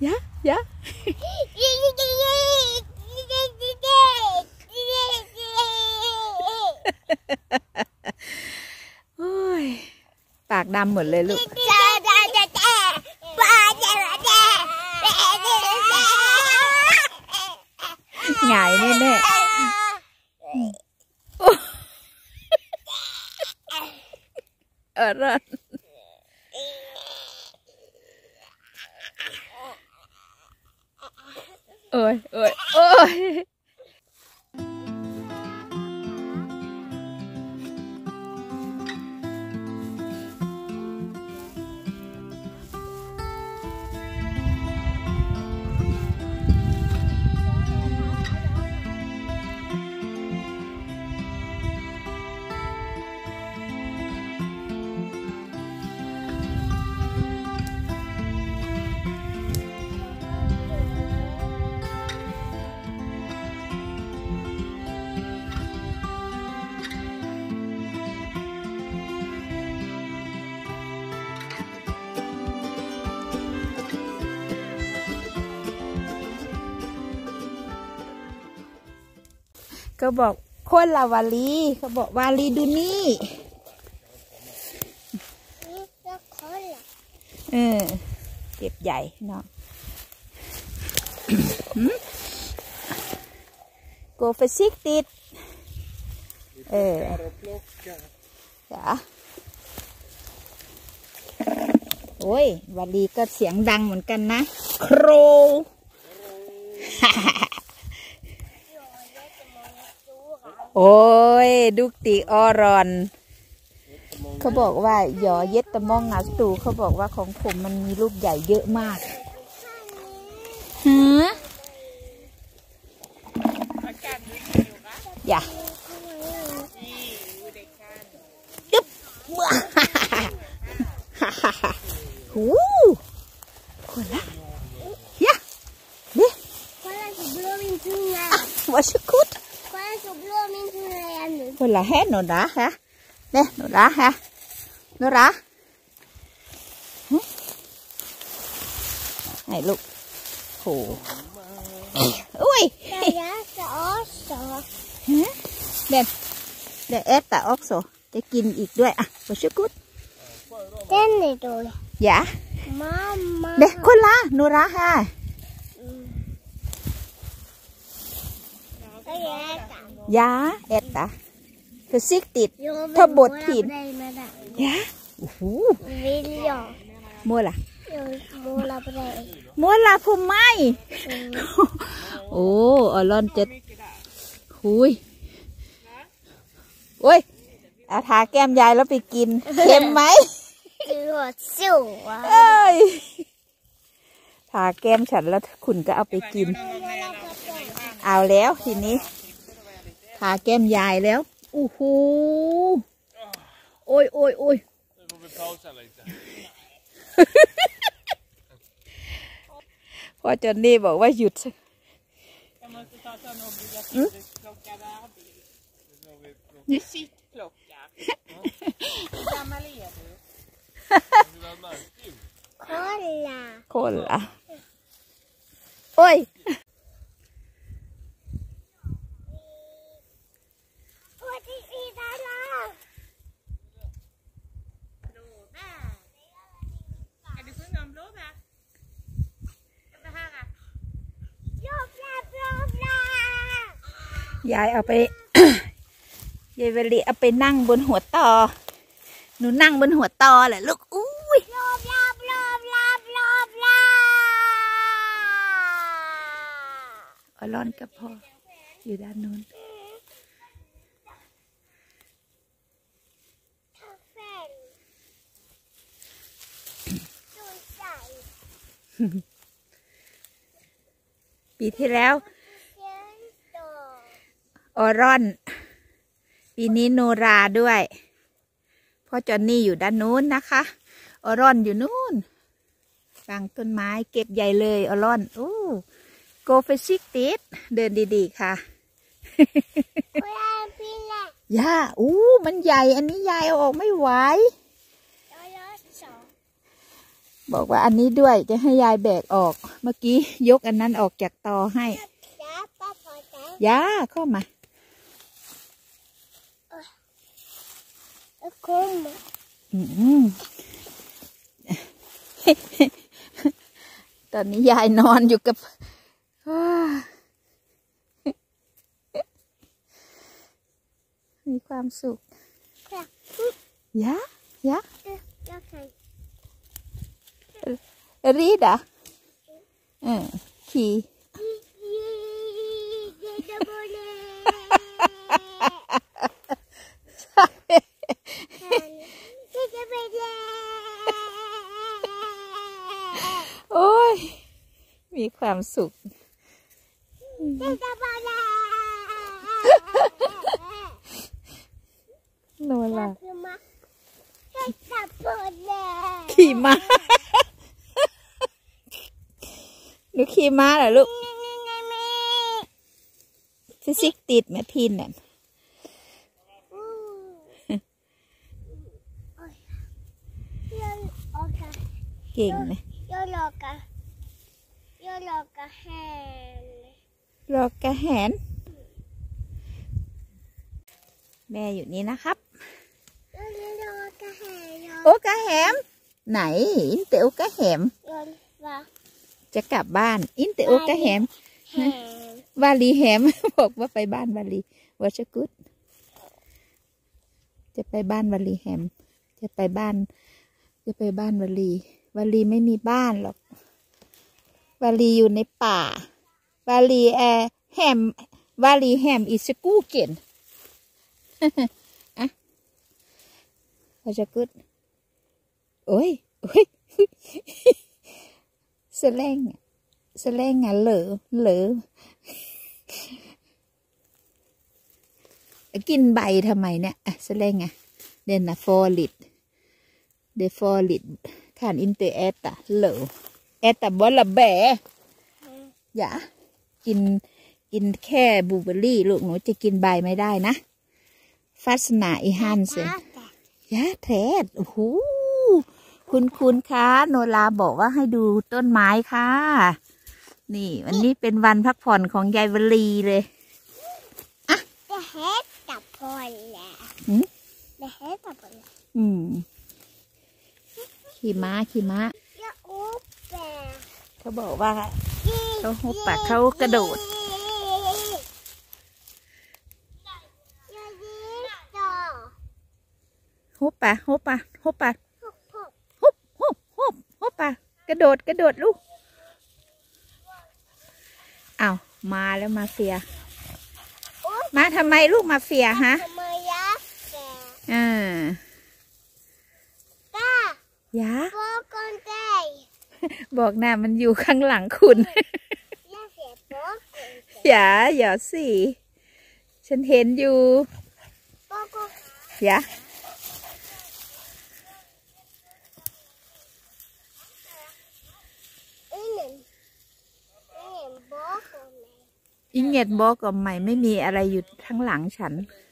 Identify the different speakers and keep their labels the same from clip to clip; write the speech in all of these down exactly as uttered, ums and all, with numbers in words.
Speaker 1: ยะยะโอ้ยปากดำหมดเลยลูกหงายแน่แน่เออรอดโอ้ยโอ้ยโอ้ยเขาบอกคนละวาลีเขาบอกวาลีดูนี่เออเก็บใหญ่เนาะโกเฟซิกติดเออจ้ะโอ้ยวาลีก็เสียงดังเหมือนกันนะโครโอ้ยดุกติออรอนเขาบอกว่าหยอเย็ดตะมองงาสตูเขาบอกว่าของผมมันมีลูกใหญ่เยอะมากฮะอย่าจึ๊บหูคนละยะเด้ว่าชิคุดคนละแห่หนูด่าฮะเด้หนูด่าฮะหนูด่าไหนลูกโหอุ้ยเด็ดเด็ดเอสแต่ออกโซจะกินอีกด้วยอ่ะว่าชิคุดเต้นเลยด้วยอย่าเด็กคนละหนูด่าฮะยาเอ็ดตาคือซิกติดทบบดผิดยาโอ้โหมัวล่ะมัวล่ะผมไม่โอ้อลอนจะหุยโอ้ยเอาทาแก้มยายแล้วไปกินเค็มไหมเอ้ยทาแก้มฉันแล้วคุณก็เอาไปกินเอาแล้วทีนี้ทาแก้มยายแล้วโอ้โหโอ้ยโอ้ยโอ้ยพอจอนนี่บอกว่าหยุดคนละโอ้ยยายเอาไป ยายเวลีเอาไปนั่งบนหัวตอหนูนั่งบนหัวตอแหละลูกอุ้ยอลอนกับพ่ออยู่ด้านนู้นปีที่แล้วออรอนปีนี้โนราด้วยพ่อจอนนี่อยู่ด้านนู้นนะคะออรอนอยู่นู้นกลางต้นไม้เก็บใหญ่เลยออรอนโอ้โกเฟชิกติดเดินดีๆค่ะย่าอู้มันใหญ่อันนี้ยายเอาออกไม่ไหวบอกว่าอันนี้ด้วยจะให้ยายแบกออกเมื่อกี้ยกอันนั้นออกจากตอให้ยาเข้ามาอืมตอนนี้ยายนอนอยู่กับมีความสุขยะยะรีดอ่ะเออขี่โอ้ยมีความสุขโนล่ะขี่ม้าหนูขี่ม้าเหรอลูกซิซิกติดแม่พินน่ะเก่งนะโยโลกะโยโลกะแหนโลกะแหนแม่อยู่นี่นะครับโอกะแหมไหนอินเตโอกะแหมจะกลับบ้านอินเตโอกะแหมวาลีแหมบอกว่าไปบ้านวาลีวัชกุดจะไปบ้านวาลีแหมจะไปบ้านจะไปบ้านวาลีวาลีไม่มีบ้านหรอกวาลีอยู่ในป่าวาลีแอแฮมวาลีแฮมอิสกูเก่นอะวัชกุดโอ้ยโอ้ยสแลงสแลงอ่ะเหลอเหลอกินใบทำไมเนี่ยอะสแลงอ่ะเดนนะฟอลิดเดฟอลิดขานอินเตอร์แอตตาเหลอแอตตาบอลละแบอย่ากินกินแค่บลูเบอร์รี่ลูกหนูจะกินใบไม่ได้นะฟาสนาอีฮันเซยะแทดโอ้โหคุณคุณคะโนราบอกว่าให้ดูต้นไม้ค่ะนี่วันนี้เป็นวันพักผ่อนของยายวลีเลยอะจะเฮ็ดกับพอแล้วอืมจะเฮ็ดกับพอแล้วอืมขี่ม้าขี่ม้าเขาบอกว่าเขาหุบปากเขากระโดดหุบปะหุบปะหุบปะหุบหุบหุบหุบปะกระโดดกระโดดลูกอ้าวมาแล้วมาเฟียมาทำไมลูกมาเฟียฮะอ่ายะบอกหน้ามันอยู่ข้างหลังคุณอย่าอย่าสิฉันเห็นอยู่อย่าอิงเงตบอกกับใหม่ไม่มีอะไรอยู่ข้างหลังฉัน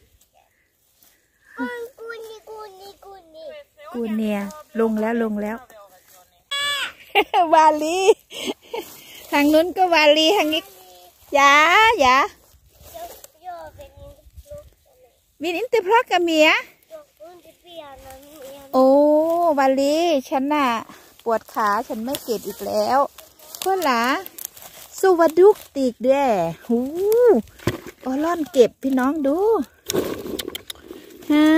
Speaker 1: กูเนียลงแล้วลงแล้ววาลีทางนู้นก็วาลีทางนี้ยาอย่าวินอินเตอร์พลักกับเมียโอ้วาลีฉันน่ะปวดขาฉันไม่เก็บอีกแล้วเพื่อนหล่ะสวัสดุกติกด้วยหูโอล่อนเก็บพี่น้องดูฮะ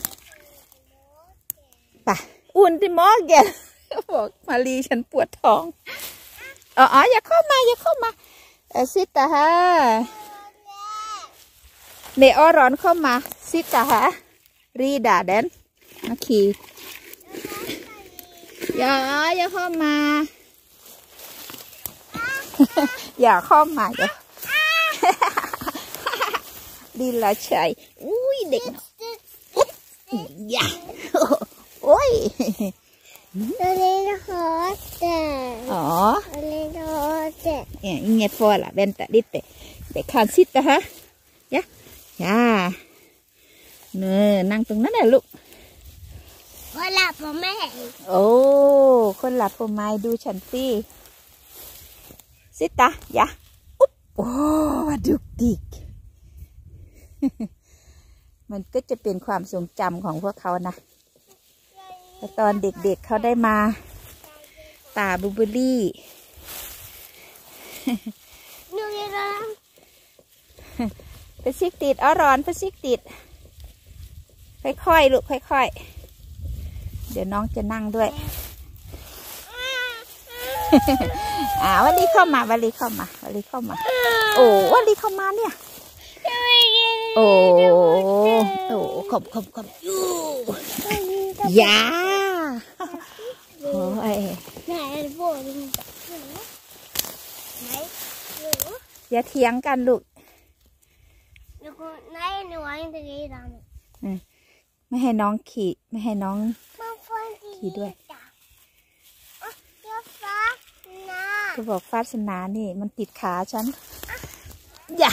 Speaker 1: ป่ะอุ่นที่มอแกบอกมาลีฉันปวดท้องอ๋ออย่าเข้ามาอย่าเข้ามาซิตาฮะเนอร้อนเข้ามาซิตาฮะรีดาเดนมาขี่อย่าอย่าเข้ามาอย่าเข้ามาอย่าดีละชัยอุ้ยเด็กอย่าโอ้ยเล่นฮอตเตอร์อ๋อเล่นฮอตเตอร์เนี่ยอิงเงฟอร์ละเบนตะดิเตะเด็กคานซิตะฮะยะย่าเนอนั่งตรงนั้นแหละลูก
Speaker 2: คนหลับผมไม่เห็น
Speaker 1: โอ้คนหลับผมไม่ดูฉันสิสิตาอย่าอุ๊บโอ้ดุกดิกมันก็จะเป็นความทรงจำของพวกเขานะตอนเด็กๆ เเขาได้มาป่าบลูเบอร์รี่ไปซิกติดอ้อร้อนไปซิกติดค่อยๆลูกค่อยๆเดี๋ยวน้องจะนั่งด้วยอ่าวันนี้เข้ามาวันนี้เข้ามาวันนี้เข้ามาโอ้วันนี้เข้ามาเนี่ยโอ้โอ้ขบขบขบยาโอ้ยไหนโบนไหนอย่าเถียงกันลูกไหนหนูยังจะกี่ดำไม่ให้น้องขี่ไม่ให้น้องขี่ด้วยจะบอกฟาสนานี่มันติดขาฉันอย่า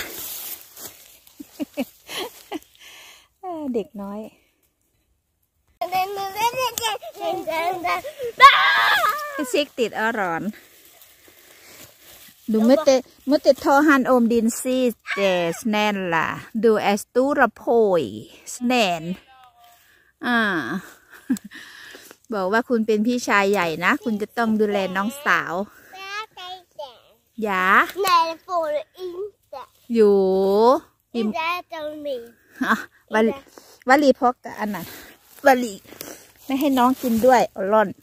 Speaker 1: เด็กน้อยซิกติดอร่อนดูเมื่อเตเมื่อเตทอฮันโอมดินซีเจสแนนล่ะดูแอสตูระโพยสแนนอ่าบอกว่าคุณเป็นพี่ชายใหญ่นะคุณจะต้องดูแลน้องสาวอย่าอยู่อิมวลีวลีพกกับอันนั้นวลีไม่ให้น้องกินด้วยอร่อน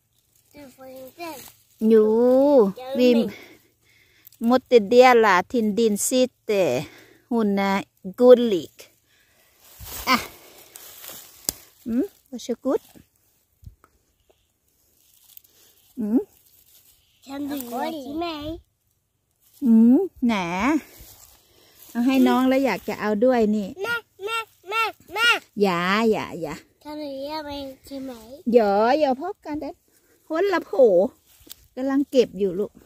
Speaker 1: อยู่วิมมดเดียล่ะทินดินซิเตหุ่นนะกูลิกอ่ะอืมว่าชกุดอืมฉันดูใช่ไหมอืมแหนเอาให้น้องแล้วอยากจะเอาด้วยนี่แม่แม่แม่แม่อย่าอย่าอย่าฉันดูไปใช่ไหมเดี๋ยวอย่าพบกันเด็ดพ้นละโผกำลังเก็บอยู่ลูก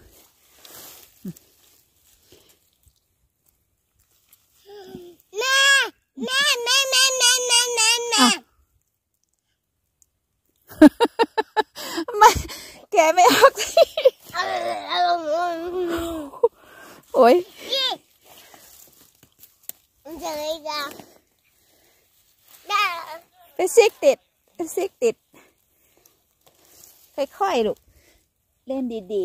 Speaker 1: แม่แม่แม่แม่แม่แม่แม่แม่ไม่แกไม่ออกโอ้ยไปซิกติดไปซิกติดค่อยๆลูกเล่นดี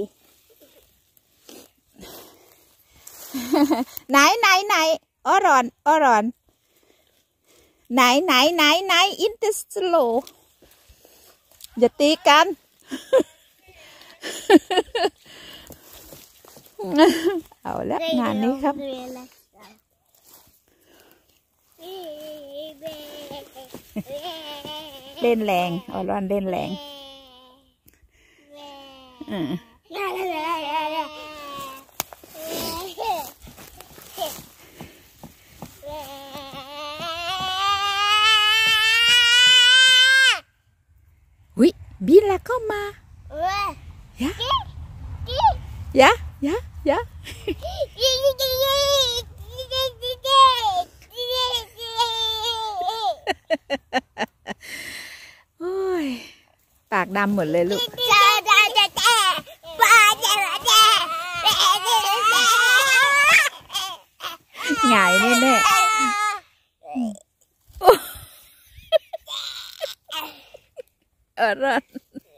Speaker 1: ๆไหนไหนไหนอรอนอรอนไหนไหนไหนไหนอินเตอร์สโลอย่าตีกันเอาละงานนี้ครับเล่นแรงอรอนเล่นแรงอืมวิบินแล้วก็มายะยะยะยะโอ้ยปากดำหมดเลยลูกหงายแน่แน่เออรอด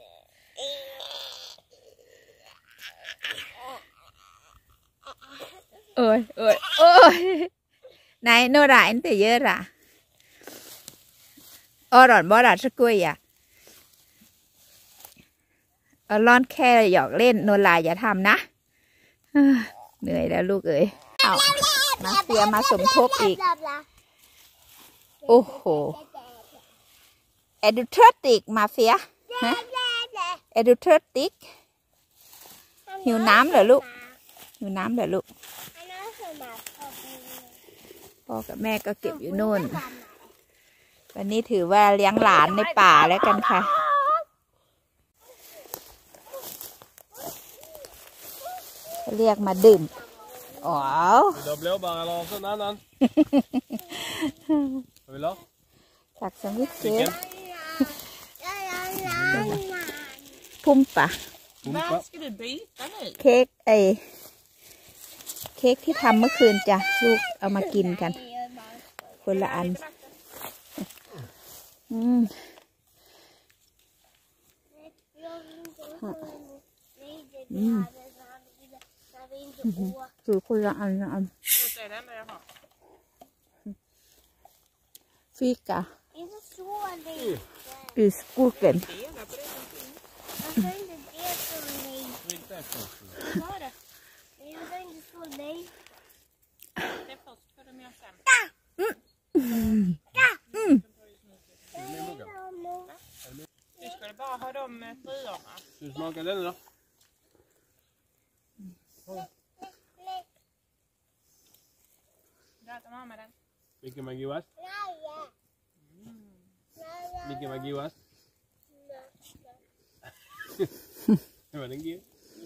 Speaker 1: โอ้ยโอ้ยโอ้ยไหนโนราอินเตเยอะระอรอนบอราสกุยอ่ะอรอนแค่หยอกเล่นโนราอย่าทำนะเหนื่อยแล้วลูกเอ๋ยเอามาเฟียมาสมทบอีกโอ้โหเอดูเทอร์ติกมาเฟียฮะเอดูเทอร์ติกหิวน้ำเหรอลูกหิวน้ำเหรอลูกพ่อกับแม่ก็เก็บอยู่นู่นวันนี้ถือว่าเลี้ยงหลานในป่าแล้วกันค่ะเรียกมาดื่มอ๋อเดี๋ยวเลี้ยวบางรอสักนั้นนั้นไปแล้วตักสมิธเจ๊พุ่มปะเค้กไอเค้กที่ทำเมื่อคืนจ้ะลูกเอามากินกันคนละอันอืมอืมคือคนละอันละอันฟิกะอิสกูเกน
Speaker 2: Du smakar den då? Vilken var godast? Vilken var godast? Det var den god.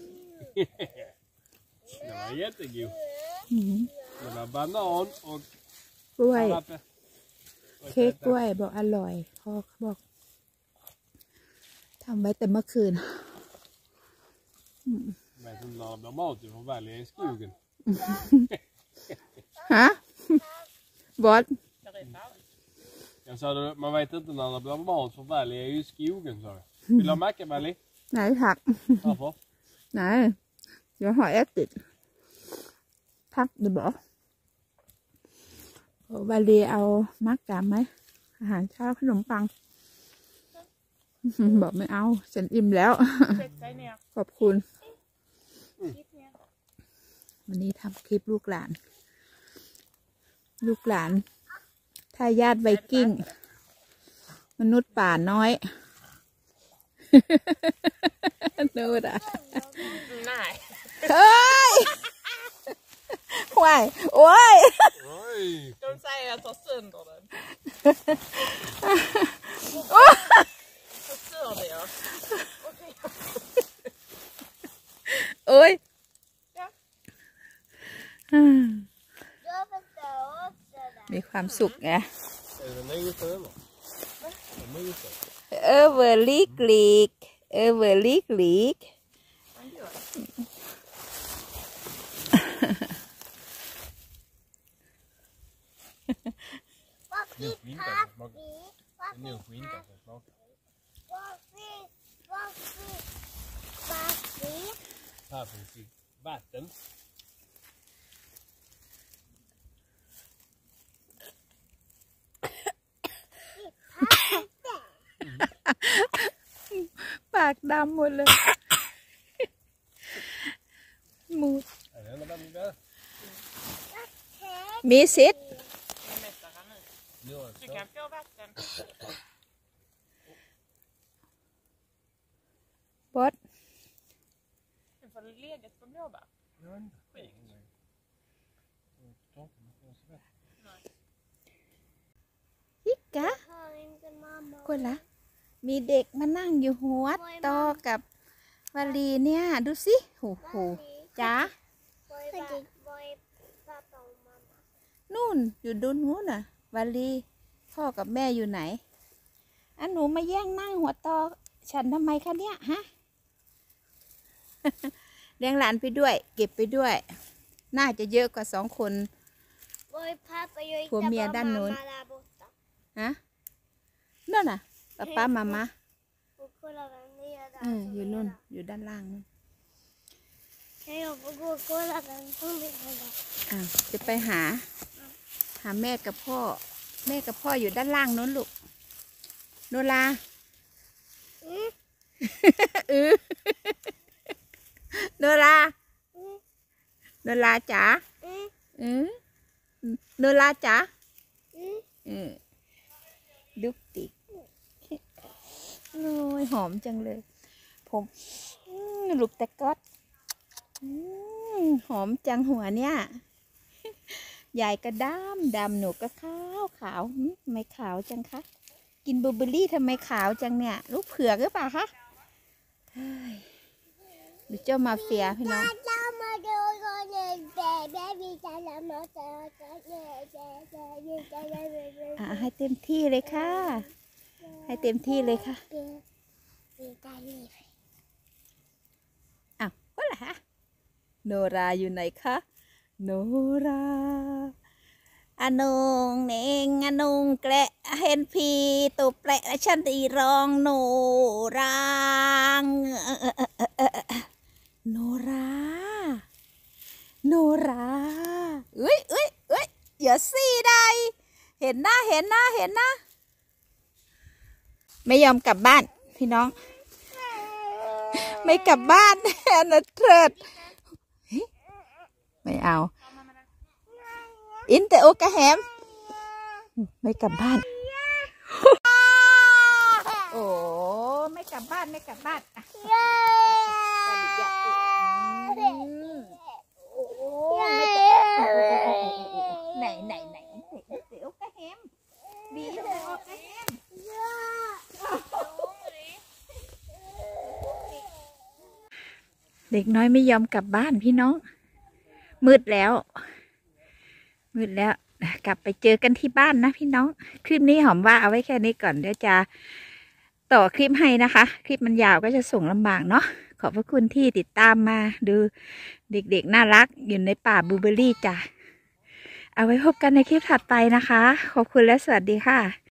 Speaker 2: Den var jättegod. Det var banan och
Speaker 1: กล้วย
Speaker 2: jalape.
Speaker 1: เค้กกล้วยบอกอร่อยพ่อบอกทำไว้แต่เมื่อคืน
Speaker 2: Men som när det blir mat du får välja i skogen.
Speaker 1: ฮะบอส
Speaker 2: Jag sa det, man vet inte när det blir mat för välja i skogen sa jag. Vill du ha macka Mali?
Speaker 1: ไหนผัก
Speaker 2: Varför?
Speaker 1: ไหนเดี๋ยวหอยแอดติดพักเดี๋ยวบอกวาลีเอามักกะไหมอาหารเช้าขนมปัง บอกไม่เอาฉันอิ่มแล้ว ขอบคุณ วันนี้ทำคลิปลูกหลาน ลูกหลานทายาทไวกิ้ง มนุษย์ป่าน้อย นูดอ่ะเฮ้ยควายโอ้ย
Speaker 2: De
Speaker 3: säger att ta sönder den. Förstörde jag. Okej.
Speaker 1: Oj.
Speaker 3: Ja.
Speaker 1: มีความสุขไง
Speaker 2: Är det något över?
Speaker 1: Överlycklig. Överlycklig.
Speaker 2: Nu skinkan som smakar. Nu skinkan som smakar. Här finns det vatten. ปากดำหมดเลยมูดมีสิทธิ์
Speaker 3: Du kan få vatten.
Speaker 1: บอส
Speaker 3: Du får legat på blåbär.
Speaker 1: ฮิกะคนละมีเด็กมานั่งอยู่หัวต่อกับวาลีเนี่ยดูสิโหโหจ้านู่นอยู่ดูนู้นน่ะวาลีพ่อกับแม่อยู่ไหนอันหนูมาแย่งนั่งหัวต่อฉันทำไมคะเนี่ยฮะ เลี้ยงหลานไปด้วยเก็บไปด้วยน่าจะเยอะกว่าสองคนผัวเมียด้านโน้นฮะนั่นน่ะป้าป้ามามาเอออยู่นู่นอยู่ด้านล่างนู่นอ่าจะไปหาหาแม่กับพ่อแม่กับพ่ออยู่ด้านล่างนู้นลูกโนลาเออโนลาโนลาจ๋าเออโนลาจ๋าเออดุกติกโอ้ยหอมจังเลยผมลูกตะก๊อดหอมจังหัวเนี่ยใหญ่ก็ดำดำหนูก็ขาวขาวทำไมขาวจังคะกินบลูเบอร์รี่ทำไมขาวจังเนี่ยลูกเผือกหรือเปล่าคะดูเจ้ามาเฟียพี่น้องอ่าให้เต็มที่เลยค่ะให้เต็มที่เลยค่ะอ้าวก็ล่ะฮะโนราอยู่ไหนคะโนราอนงเนงอนงแกละเห็นพี่ตัวแปะฉันตีร้องโนรางโนราโนราเอ้ยเอ้ยเอ้ยอย่าซี่ได้เห็นหน้าเห็นหน้าเห็นหน้าไม่ยอมกลับบ้านพี่น้องไม่กลับบ้านนะเถิดไม่เอาอินแต่โอกะแฮมไม่กลับบ้านโอ้ไม่กลับบ้านไม่กลับบ้านไหนไหนไหนแต่โอกะแฮมบีแต่โอกะแฮมเด็กน้อยไม่ยอมกลับบ้านพี่น้องมืดแล้วมืดแล้วกลับไปเจอกันที่บ้านนะพี่น้องคลิปนี้หอมว่าเอาไว้แค่นี้ก่อนเดี๋ยวจะต่อคลิปให้นะคะคลิปมันยาวก็จะส่งลำบากเนาะขอบพระคุณที่ติดตามมาดูเด็กๆน่ารักอยู่ในป่าบลูเบอร์รี่จ้ะเอาไว้พบกันในคลิปถัดไปนะคะขอบคุณและสวัสดีค่ะ